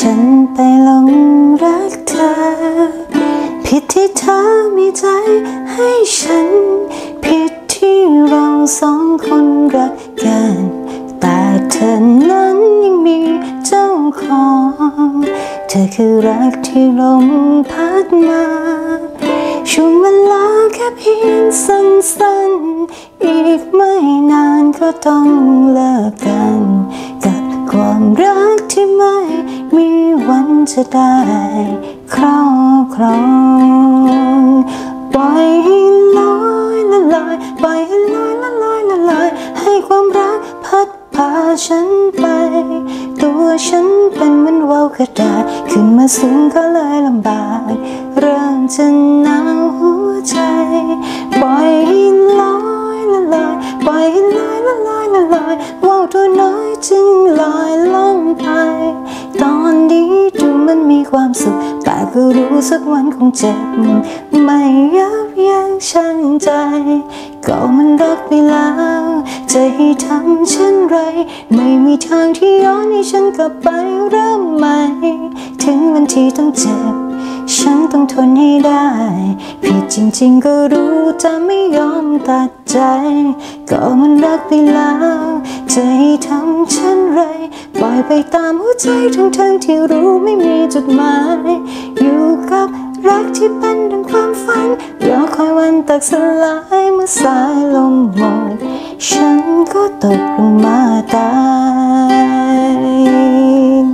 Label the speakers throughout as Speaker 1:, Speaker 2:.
Speaker 1: ฉันไปหลงรักเธอผิดที่เธอมีใจให้ฉันผิดที่เราสองคนรักกันแต่เธอนั้นยังมีเจ้าของเธอคือรักที่ลมพัดมาช่วงเวลาแค่เพียงสั้นๆอีกไม่นานก็ต้องเลิกกันกับความรักที่ไม่มีวันจะได้ครอบครองปล่อยให้ลอยละลายปล่อยให้ลอยละลอยละลายให้ความรักพัดพาฉันไปตัวฉันเป็นเหมือนว่าวกระดาษขึ้นมาสูงก็เลยลำบากเริ่มจะหนาวหัวใจปล่อยให้ลอยละลายปล่อยให้ลอยละลายละลายว่าวตัวน้อยจึงลอยล่องไปตอนนี้ดูมันมีความสุขแต่ก็รู้สักวันคงเจ็บไม่ยับยั้งชั่งใจก็มันรักไปแล้วจะให้ทำเช่นไรไม่มีทางที่ย้อนให้ฉันกลับไปเริ่มใหม่ถึงวันที่ต้องเจ็บฉันต้องทนให้ได้ผิดจริงๆก็รู้แต่ไม่ยอมตัดใจก็มันรักไปแล้วจะให้ทำเช่นไรปล่อยไปตามหัวใจทั้งที่รู้ไม่มีจุดหมายอยู่กับรักที่เป็นดังความฝันรอคอยวันแตกสลายเมื่อสายลมหมดฉันก็ตกลงมาตาย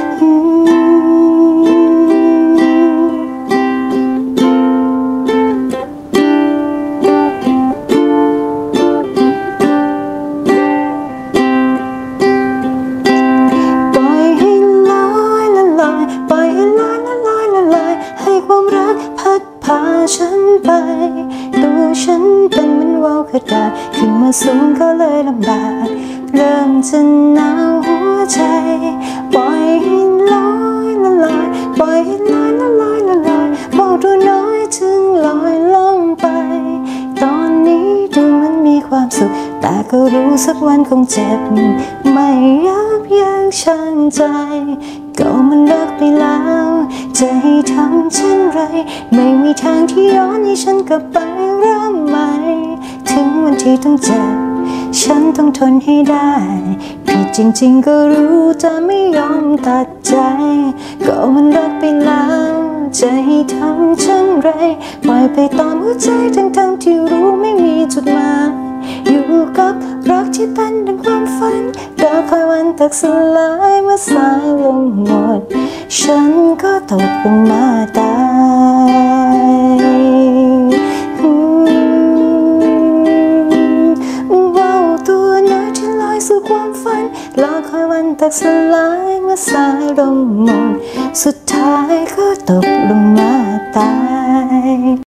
Speaker 1: ความรักพัดพาฉันไปตัวฉันเป็นเหมือนว่าวกระดาษขึ้นมาสูงก็เลยลำบากเริ่มจะหนาวหัวใจปล่อยให้ลอยละลายปล่อยให้ลอยละลายละลายว่าวตัวน้อยจึงลอยล่องไปตอนนี้ดูมันมีความสุขแต่ก็รู้สักวันคงเจ็บไม่ยับยั้งชั่งใจก็มันรักไปแล้วจะให้ทำเช่นไรไม่มีทางที่ย้อนให้ฉันกลับไปเริ่มใหม่ถึงวันที่ต้องเจ็บฉันต้องทนให้ได้ผิดจริงๆก็รู้แต่ไม่ยอมตัดใจก็มันรักไปแล้วจะให้ทำเช่นไรปล่อยไปตามหัวใจทั้งที่รู้ไม่มีจุดหมายอยู่กับรักที่เป็นดังความฝันรอคอยวันแตกสลายเมื่อสายลมหมดฉันก็ตกลงมาตายว่าวตัวน้อยที่ลอยสู่ความฝันรอคอยวันแตกสลายเมื่อสายลมหมดสุดท้ายก็ตกลงมาตาย